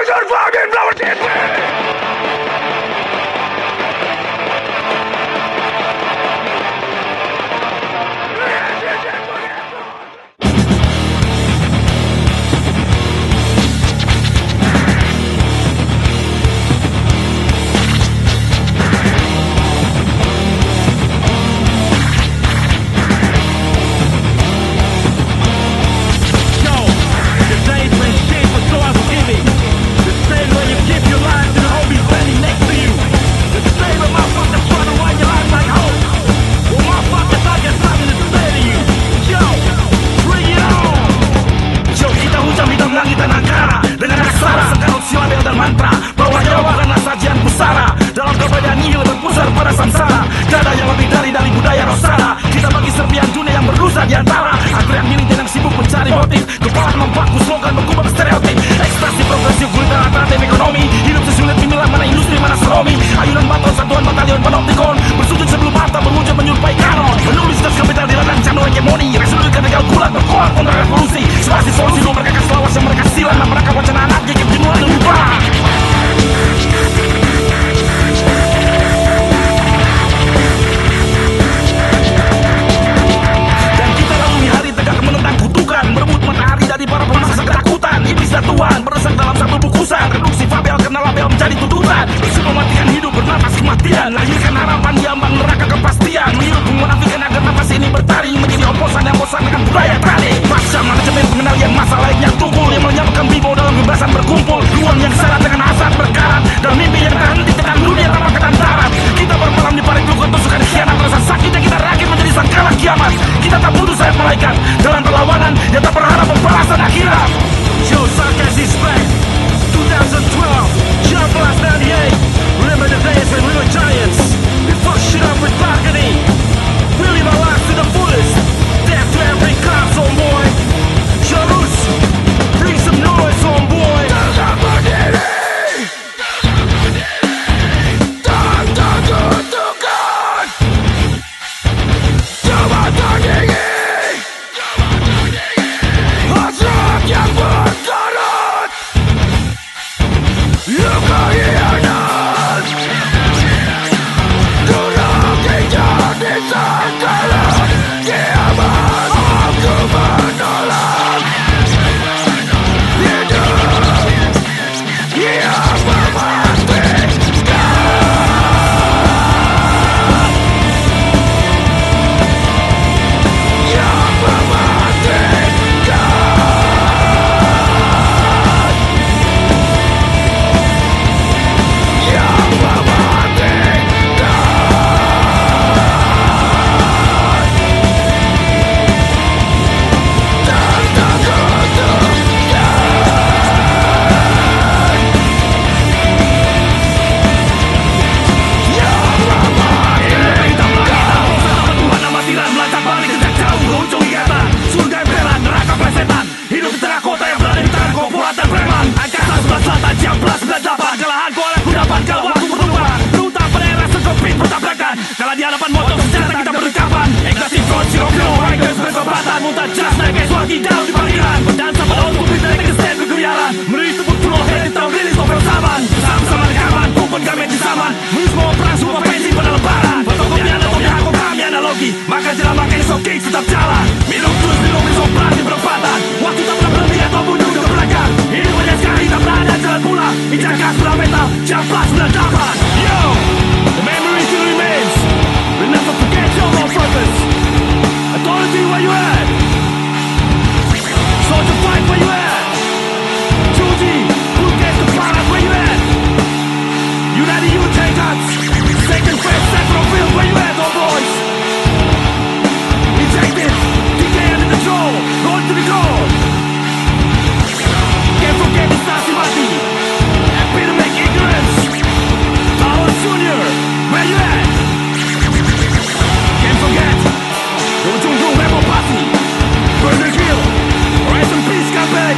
Thousand fucking blower shit. Dalam keadaan nihil berpusar pada samsara, tiada yang lebih dari budaya Rosara. Kita bagi serpian dunia yang berusaha diantara. Aku yang militan yang sibuk mencari motif, kepala membaku slogan berkubah stereotip. Ekstasi progresif gulita alternatif ekonomi. Hidup sesulit memilah mana industri mana seromi. Ayunan baton satuan batalion panoptikon bersujud sebelum harta berwujud menyerupai kanon. Menulis tas kapital di ladang candu hegemoni. Resolusikan legal gulat berkoar kontra revolusi. Spasi solusi dua mereka selawas yang mereka silang. Dan mereka wacana anak jekip jenuh dan lupa. Berebut matahari dari para pemangsa ketakutan. Iblis dan Tuhan beresak dalam satu bukusan. Reduksi Fabel karena label menjadi tuntutan. Isu mematikan hidup bernapas kematian. Lahirkan harapan di ambang neraka kepastian. Menirup menafikan agar nafas ini bertaring. Menjadi oposan yang bosan dengan budaya tani. Pasca manajemen pengendalian masa layaknya tungkul yang menyamakan bibo dalam kebebasan berkumpul. Ruang yang syarat dengan hasrat berkarat. Dan mimpi yang tak henti tekan dunia tanpa ketantaran. Kita bermalam di paling lukut tusukan khianat. Rasa sakit yang kita rakit menjadi sangkala kiamat. Kita tak butuh sayap malaikat dalam perlawanan yang tak berharap pembalasan akhirat. Joe Sarkis is back. 2012, Jump Blast 98. Remember the days when we were giants. We fucked shit up with balcony. We live our lives to the fullest. Death to every cops on boy. Jarus, bring some noise on boy. Maka jalan makin soking tetap jalan. Minum terus, minum bersopan di perempatan. Waktu tak pernah berhenti ataupun juga ke belakang. Hidup banyak sekali tak pernah ada jalan pulang. Injak gas belah metal, jam plus 98. Yo, the memory still remains. We'll never forget your love purpose. Authority where you at? Soldier fight where you at? 2G, who gets the product where you at? United you take us. Second phase, second field where you at, oh boys? Take this, DK under control, going to the goal. Can't forget the Stasi Mati. Happy to make ignorance. Paolo Jr., where you at? Can't forget. Ujung Jung Rebel Party. Burger Hill. Rest in peace, comeback.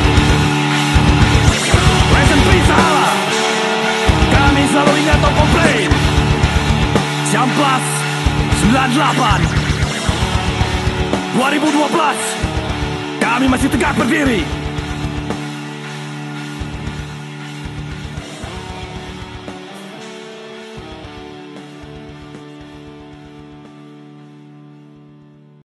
Rest in peace, Sahala. Kami selalu ingat atau komplain. Jam plus 98. 2012, kami masih tegak berdiri.